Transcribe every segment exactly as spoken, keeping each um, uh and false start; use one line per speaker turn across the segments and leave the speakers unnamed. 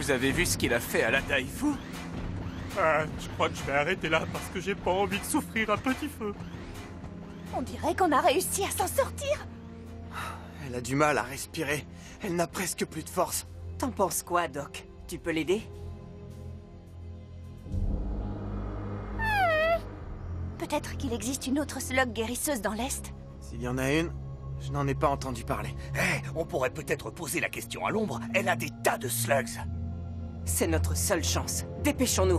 Vous avez vu ce qu'il a fait à la Daifu?
Ah, je crois que je vais arrêter là parce que j'ai pas envie de souffrir un petit feu.
On dirait qu'on a réussi à s'en sortir.
Elle a du mal à respirer. Elle n'a presque plus de force.
T'en penses quoi, Doc? Tu peux l'aider?
Peut-être qu'il existe une autre slug guérisseuse dans l'Est.
S'il y en a une, je n'en ai pas entendu parler.
Eh, hey, on pourrait peut-être poser la question à l'ombre. Elle a des tas de slugs.
C'est notre seule chance. Dépêchons-nous.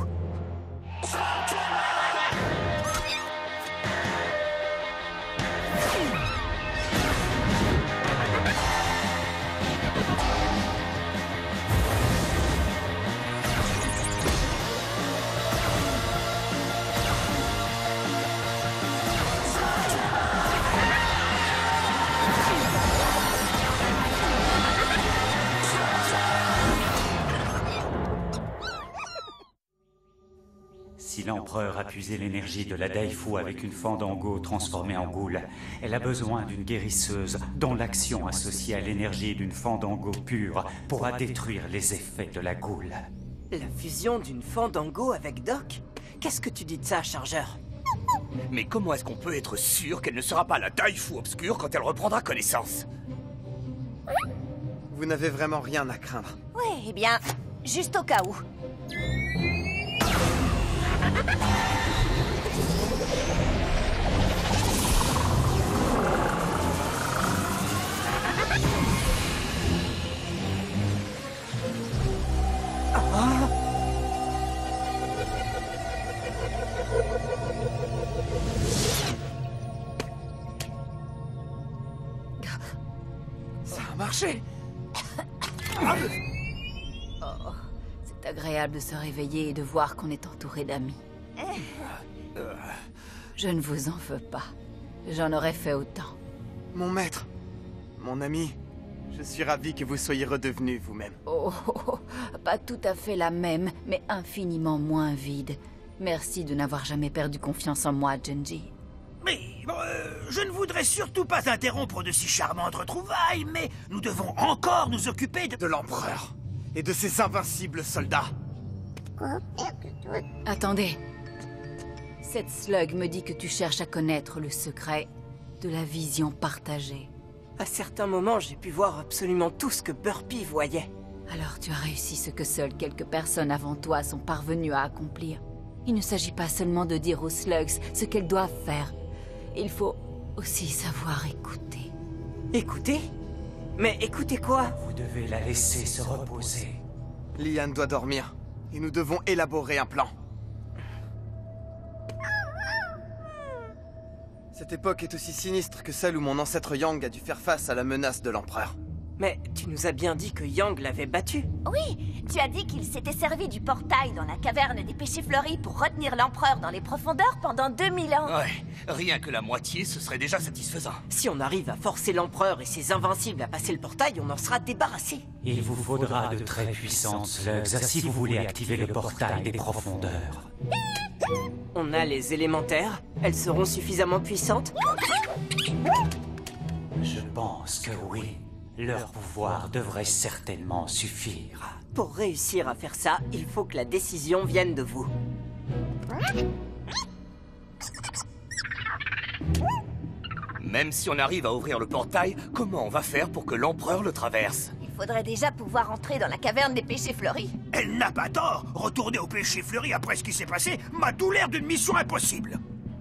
Si l'empereur a puisé l'énergie de la Daifu avec une Fandango transformée en Ghoul, elle a besoin d'une guérisseuse dont l'action associée à l'énergie d'une Fandango pure pourra détruire les effets de la Ghoul.
La fusion d'une Fandango avec Doc? Qu'est-ce que tu dis de ça, Chargeur?
Mais comment est-ce qu'on peut être sûr qu'elle ne sera pas la Daifu obscure quand elle reprendra connaissance?
Vous n'avez vraiment rien à craindre.
Oui, eh bien, juste au cas où.
Ça a marché.
Oh, c'est agréable de se réveiller et de voir qu'on est entouré d'amis. Je ne vous en veux pas. J'en aurais fait autant.
Mon maître, mon ami, je suis ravi que vous soyez redevenu vous-même.
Oh, oh, oh, pas tout à fait la même, mais infiniment moins vide. Merci de n'avoir jamais perdu confiance en moi, Genji.
Mais euh, je ne voudrais surtout pas interrompre de si charmantes retrouvailles, mais nous devons encore nous occuper de...
De l'empereur et de ses invincibles soldats.
Attendez. Cette slug me dit que tu cherches à connaître le secret de la vision partagée.
À certains moments, j'ai pu voir absolument tout ce que Burpee voyait.
Alors tu as réussi ce que seules quelques personnes avant toi sont parvenues à accomplir. Il ne s'agit pas seulement de dire aux slugs ce qu'elles doivent faire. Il faut aussi savoir écouter.
Écouter? Mais écoutez quoi?
Vous devez la laisser se reposer.
Liane doit dormir, et nous devons élaborer un plan. Cette époque est aussi sinistre que celle où mon ancêtre Yang a dû faire face à la menace de l'empereur.
Mais tu nous as bien dit que Yang l'avait battu.
Oui, tu as dit qu'il s'était servi du portail dans la caverne des péchés fleuris pour retenir l'empereur dans les profondeurs pendant deux mille ans.
Ouais, rien que la moitié, ce serait déjà satisfaisant.
Si on arrive à forcer l'empereur et ses invincibles à passer le portail, on en sera débarrassé.
Il vous faudra de très puissantes slugs si vous voulez activer le portail des profondeurs.
On a les élémentaires. Elles seront suffisamment puissantes?
Je pense que oui. Leur pouvoir devrait certainement suffire.
Pour réussir à faire ça, il faut que la décision vienne de vous.
Même si on arrive à ouvrir le portail, comment on va faire pour que l'empereur le traverse?
Il faudrait déjà pouvoir entrer dans la caverne des péchés fleuris.
Elle n'a pas tort. Retourner au péché fleuri après ce qui s'est passé m'a tout l'air d'une mission impossible.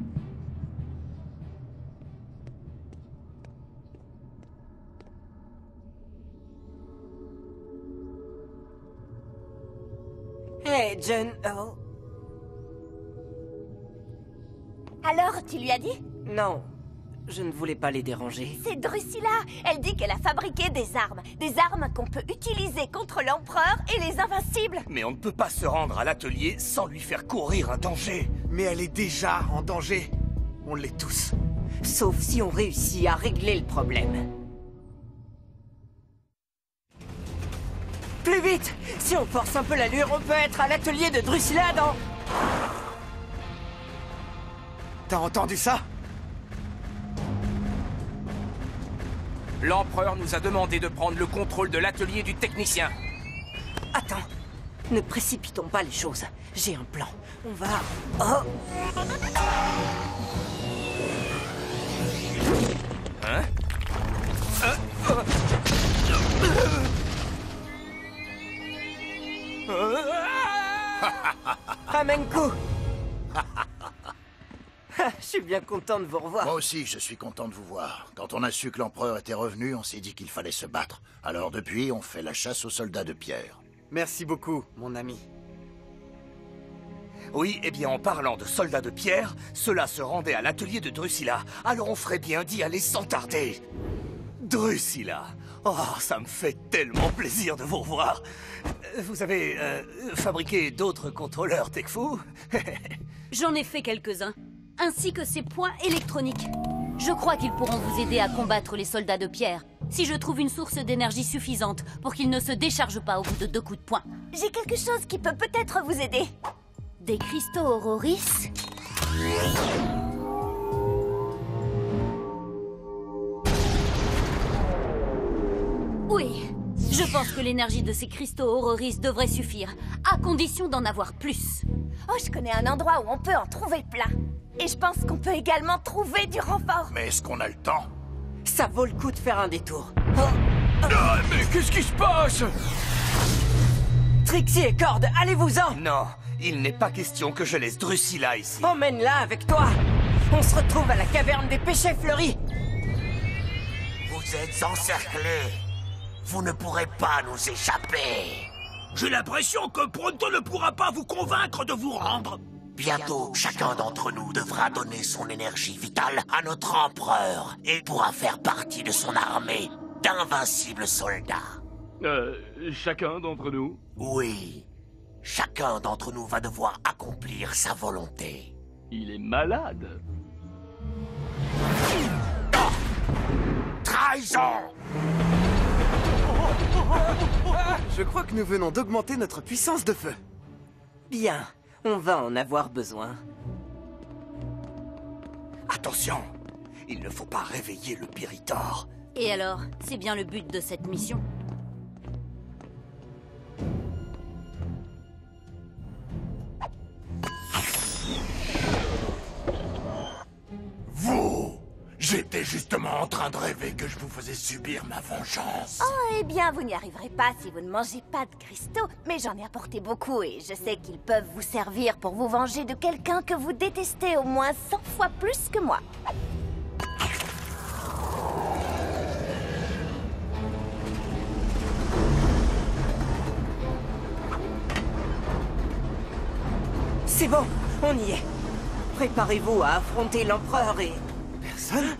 Hey, Jen... Oh.
Alors, tu lui as dit?
Non, je ne voulais pas les déranger.
C'est Drusilla. Elle dit qu'elle a fabriqué des armes. Des armes qu'on peut utiliser contre l'empereur et les invincibles.
Mais on ne peut pas se rendre à l'atelier sans lui faire courir un danger.
Mais elle est déjà en danger. On l'est tous.
Sauf si on réussit à régler le problème. Plus vite! Si on force un peu l'allure, on peut être à l'atelier de Drusilla dans...
T'as entendu ça?
L'empereur nous a demandé de prendre le contrôle de l'atelier du technicien.
Attends, Ne précipitons pas les choses. J'ai un plan. On va... Oh!
Hein?
Amenku! Je suis bien content de vous revoir.
Moi aussi, je suis content de vous voir. Quand on a su que l'empereur était revenu, on s'est dit qu'il fallait se battre. Alors depuis, on fait la chasse aux soldats de pierre.
Merci beaucoup, mon ami.
Oui, eh bien en parlant de soldats de pierre, cela se rendait à l'atelier de Drusilla. Alors on ferait bien d'y aller sans tarder. Drusilla, oh, ça me fait tellement plaisir de vous revoir. Vous avez euh, fabriqué d'autres contrôleurs Tekfu?
J'en ai fait quelques-uns, ainsi que ces points électroniques. Je crois qu'ils pourront vous aider à combattre les soldats de pierre, si je trouve une source d'énergie suffisante pour qu'ils ne se déchargent pas au bout de deux coups de poing.
J'ai quelque chose qui peut peut-être vous aider.
Des cristaux Auroris? Oui, je pense que l'énergie de ces cristaux Auroris devrait suffire, à condition d'en avoir plus.
Oh, je connais un endroit où on peut en trouver plein. Et je pense qu'on peut également trouver du renfort.
Mais est-ce qu'on a le temps?
Ça vaut le coup de faire un détour. Oh.
Ah, mais qu'est-ce qui se passe?
Trixie et Cord, allez-vous-en!
Non, il n'est pas question que je laisse Drusilla ici.
Emmène-la avec toi! On se retrouve à la caverne des péchés fleuris!
Vous êtes encerclés. Vous ne pourrez pas nous échapper. J'ai l'impression que Pronto ne pourra pas vous convaincre de vous rendre. Bientôt, chacun d'entre nous devra donner son énergie vitale à notre empereur et pourra faire partie de son armée d'invincibles soldats.
Euh, chacun d'entre nous?
Oui, chacun d'entre nous va devoir accomplir sa volonté.
Il est malade.
Oh! Trahison!
Je crois que nous venons d'augmenter notre puissance de feu.
Bien, on va en avoir besoin.
Attention, il ne faut pas réveiller le Piritor.
Et alors, c'est bien le but de cette mission?
Vous! J'étais justement en train de rêver que je vous faisais subir ma vengeance.
Oh, eh bien, vous n'y arriverez pas si vous ne mangez pas de cristaux. Mais j'en ai apporté beaucoup et je sais qu'ils peuvent vous servir pour vous venger de quelqu'un que vous détestez au moins cent fois plus que moi.
C'est bon, on y est. Préparez-vous à affronter l'empereur et...
Personne?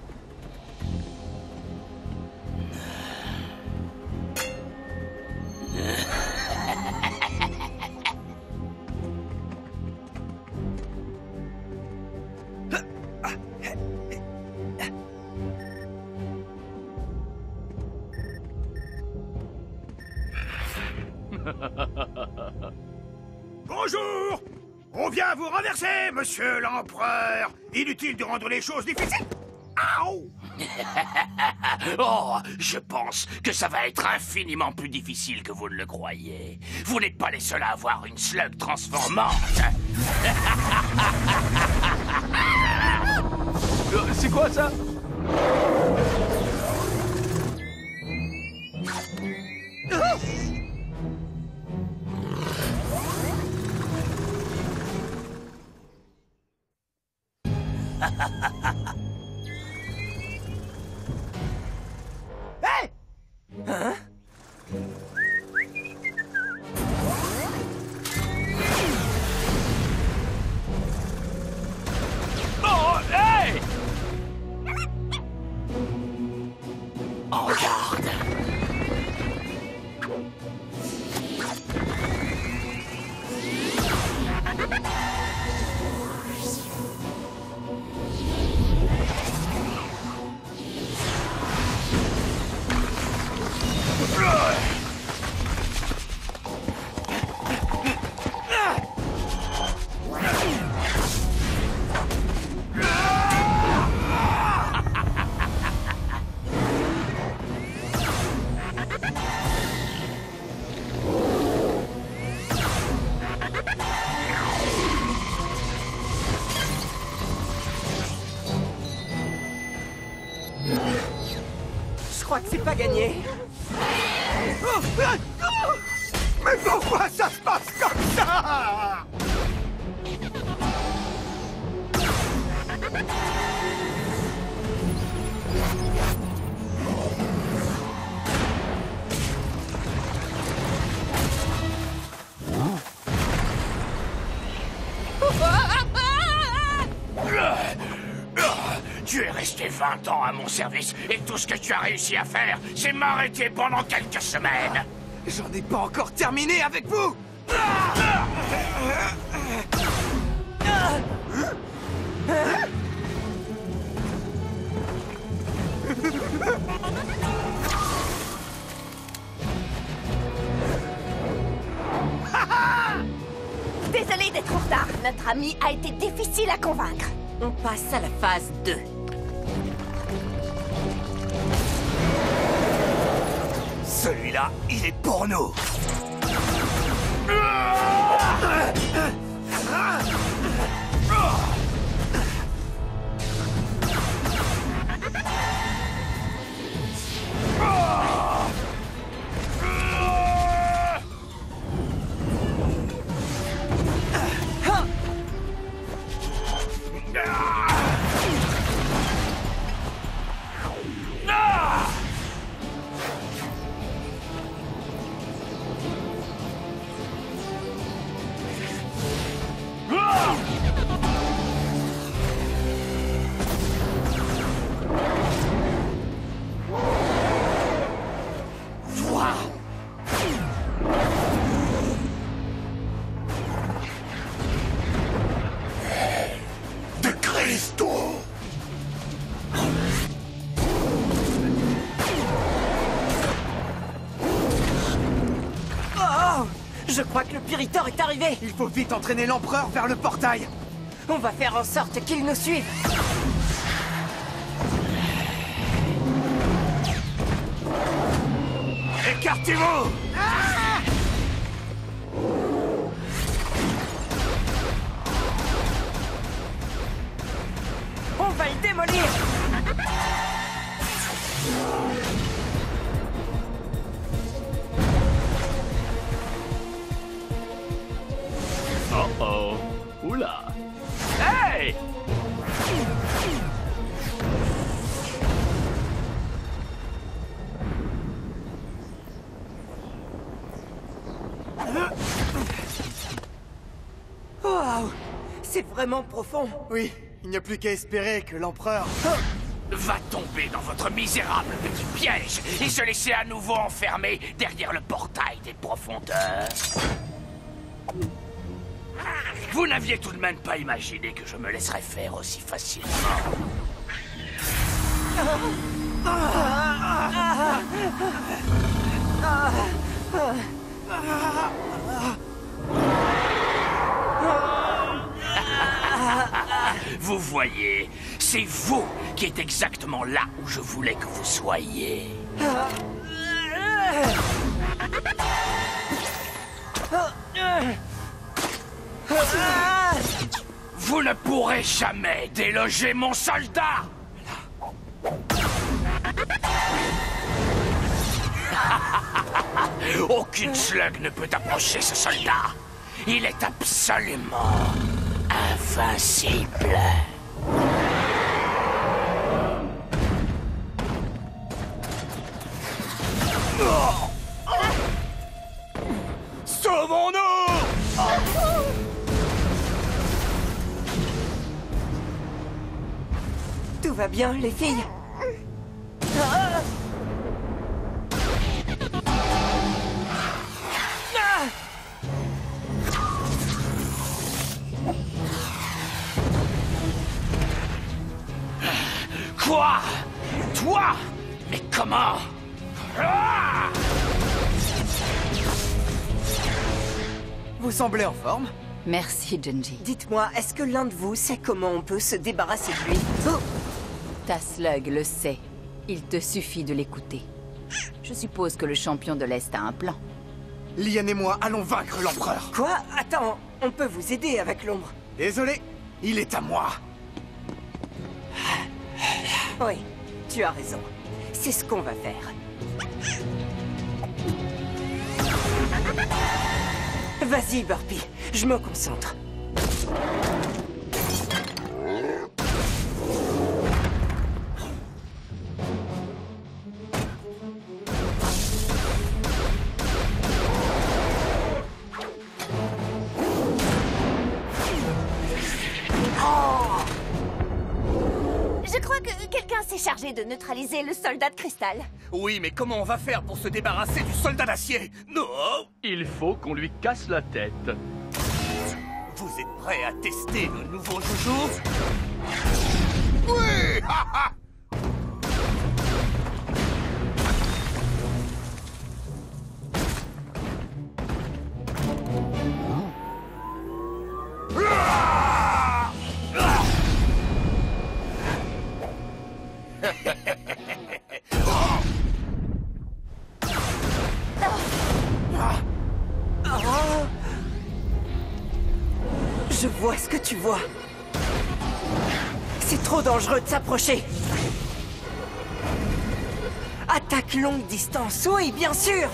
Bonjour! On vient vous renverser, monsieur l'empereur! Inutile de rendre les choses difficiles! Aouh!
Oh, je pense que ça va être infiniment plus difficile que vous ne le croyez. Vous n'êtes pas les seuls à avoir une slug transformante.
Euh, C'est quoi ça?
Hey! Hein?
Oh, hey! En garde!
crois que c'est pas gagné.
Mais pourquoi ça se passe comme ça?
Tu es resté vingt ans à mon service et tout ce que tu as réussi à faire, c'est m'arrêter pendant quelques semaines.
J'en ai pas encore terminé avec vous.
Désolé d'être en retard. Notre ami a été difficile à convaincre.
On passe à la phase deux.
Celui-là, il est pour nous.
Je crois que le Piritor est arrivé.
Il faut vite entraîner l'Empereur vers le portail.
On va faire en sorte qu'il nous suive.
Écartez-vous!
Ah! On va le démolir.
Oh oh. Oula. Hey!
Waouh! C'est vraiment profond.
Oui, il n'y a plus qu'à espérer que l'Empereur...
Va tomber dans votre misérable petit piège et se laisser à nouveau enfermer derrière le portail des profondeurs. Vous n'aviez tout de même pas imaginé que je me laisserais faire aussi facilement. Vous voyez, c'est vous qui êtes exactement là où je voulais que vous soyez. Vous ne pourrez jamais déloger mon soldat! Aucune slug ne peut approcher ce soldat. Il est absolument invincible.
Sauvons-nous!
Tout va bien, les filles?
Quoi? Toi? Mais comment? Ah!
Vous semblez en forme?
Merci, Genji.
Dites-moi, est-ce que l'un de vous sait comment on peut se débarrasser de lui? Oh!
Ta slug le sait. Il te suffit de l'écouter. Je suppose que le champion de l'Est a un plan.
Liane et moi allons vaincre l'Empereur.
Quoi? Attends, on peut vous aider avec l'ombre.
Désolé, il est à moi.
Oui, tu as raison. C'est ce qu'on va faire. Vas-y, Burpee, je me concentre.
Je crois que quelqu'un s'est chargé de neutraliser le soldat de cristal.
Oui, mais comment on va faire pour se débarrasser du soldat d'acier? Non!
Il faut qu'on lui casse la tête.
Vous êtes prêts à tester nos nouveaux joujoux?
Oui! Ha, ha!
Je vois ce que tu vois. C'est trop dangereux de s'approcher. Attaque longue distance, oui, bien sûr.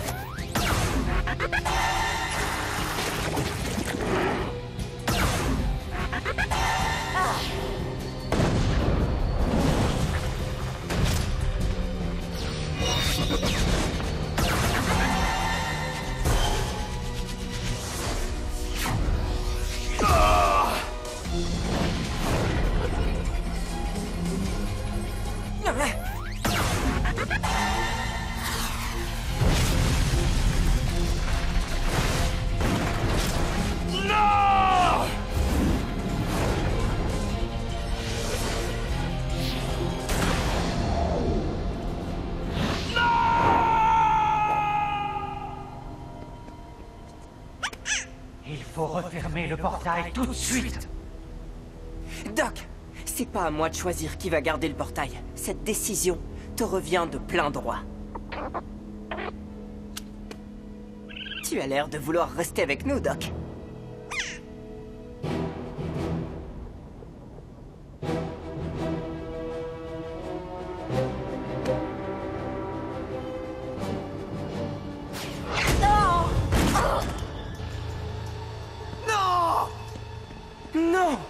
Il faut refermer le portail tout de suite.
Doc, c'est pas à moi de choisir qui va garder le portail. Cette décision te revient de plein droit. Tu as l'air de vouloir rester avec nous, Doc. Non!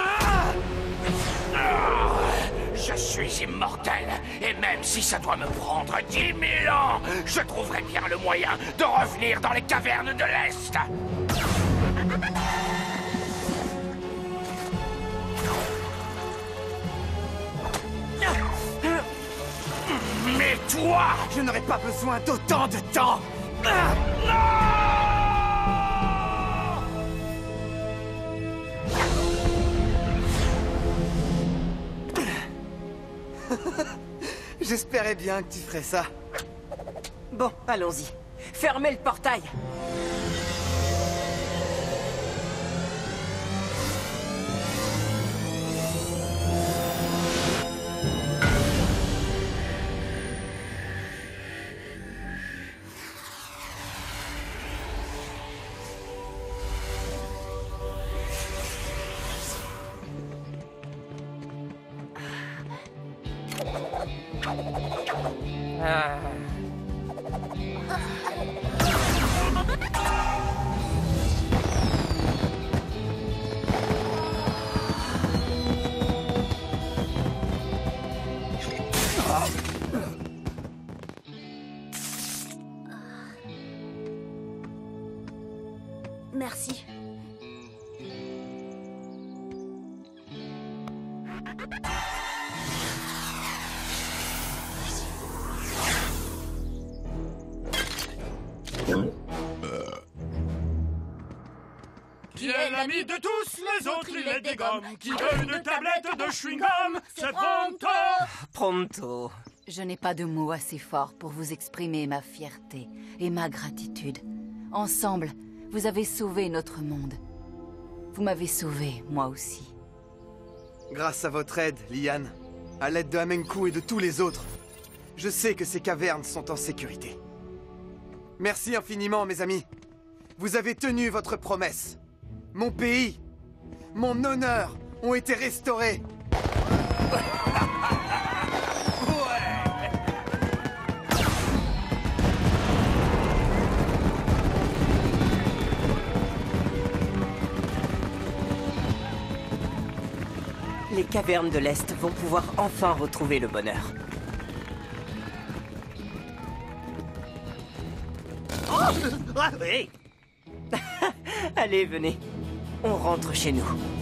Je suis immortel, et même si ça doit me prendre dix mille ans, je trouverai bien le moyen de revenir dans les cavernes de l'Est. Mais toi,
je n'aurais pas besoin d'autant de temps. J'espérais bien que tu ferais ça.
Bon, allons-y. Fermez le portail. Ah.
Merci.
Qui est l'ami de tous, les autres il est des gommes. Qui veut une tablette de chewing-gum, c'est Pronto.
Pronto.
Je n'ai pas de mots assez forts pour vous exprimer ma fierté et ma gratitude. Ensemble, vous avez sauvé notre monde. Vous m'avez sauvé, moi aussi.
Grâce à votre aide, Liane, à l'aide de Amenku et de tous les autres, je sais que ces cavernes sont en sécurité. Merci infiniment, mes amis. Vous avez tenu votre promesse. Mon pays, mon honneur ont été restaurés.
Ouais.
cavernes de l'Est vont pouvoir enfin retrouver le bonheur.
Oh ah, oui.
Allez, venez. On rentre chez nous.